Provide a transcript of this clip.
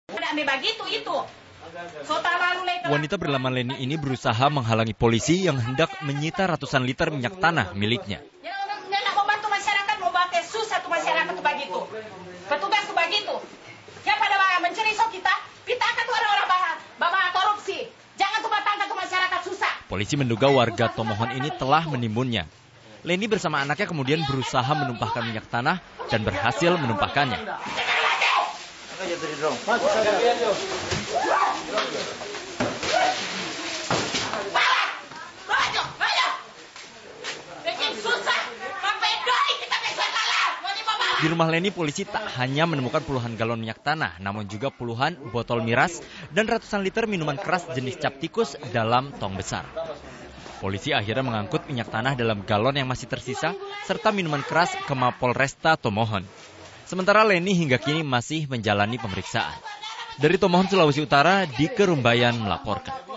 Wanita bernama Leni ini berusaha menghalangi polisi yang hendak menyita ratusan liter minyak tanah miliknya. Nggak mau bantu masyarakat, mau bantu susah tuh masyarakat tuh begitu. Petugas tuh begitu. Ya pada mencuri so kita akan tuh orang-orang bawa korupsi. Jangan tuh batangkan tuh masyarakat susah. Polisi menduga warga Tomohon ini telah menimbunnya. Leni bersama anaknya kemudian berusaha menumpahkan minyak tanah dan berhasil menumpahkannya. Di rumah Leni, polisi tak hanya menemukan puluhan galon minyak tanah, namun juga puluhan botol miras dan ratusan liter minuman keras jenis cap tikus dalam tong besar. Polisi akhirnya mengangkut minyak tanah dalam galon yang masih tersisa, serta minuman keras ke Mapolresta Tomohon. Sementara Leni hingga kini masih menjalani pemeriksaan. Dari Tomohon, Sulawesi Utara, Dike Rumbayan melaporkan.